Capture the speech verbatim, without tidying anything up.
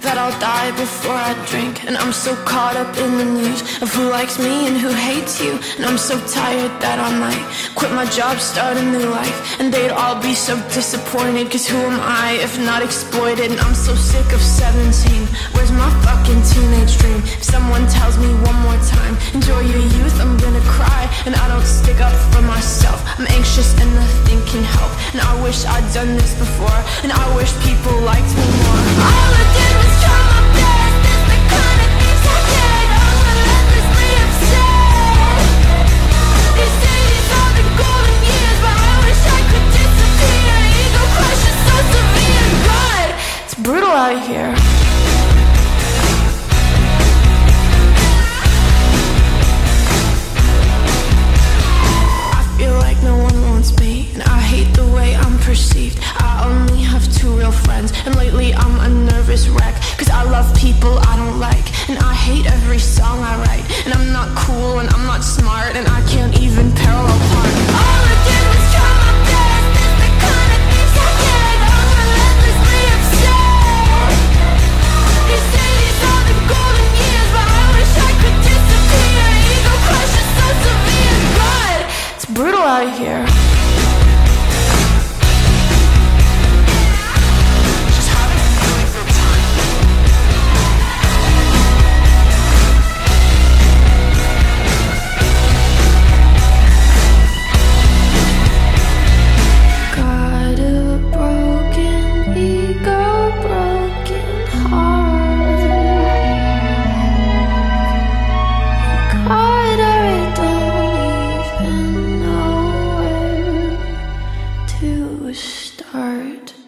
that I'll die before I drink. And I'm so caught up in the news of who likes me and who hates you. And I'm so tired that I might quit my job, start a new life. And they'd all be so disappointed, cause who am I if not exploited? And I'm so sick of seventeen. Where's my fucking teenage dream? If someone tells me one more time, enjoy your youth, I'm gonna cry. And I don't stick up for myself, I'm anxious and nothing can help. And I wish I'd done this before, and I wish people liked me more. All I did was try my best, it's the kind of things I did. I'm relentlessly upset. They say these are the golden years, but I wish I could disappear. Ego crush is so severe. God, it's brutal out here. Perceived. I only have two real friends, and lately I'm a nervous wreck, cause I love people I don't like, and I hate every song I write. And I'm not cool and I'm not smart, and I can't even parallel park. All I did was try my best, it's the kind of things I did. I'm relentlessly upset. They say these are the golden years, but I wish I could disappear. Ego crush is so severe. God, it's brutal out here. To start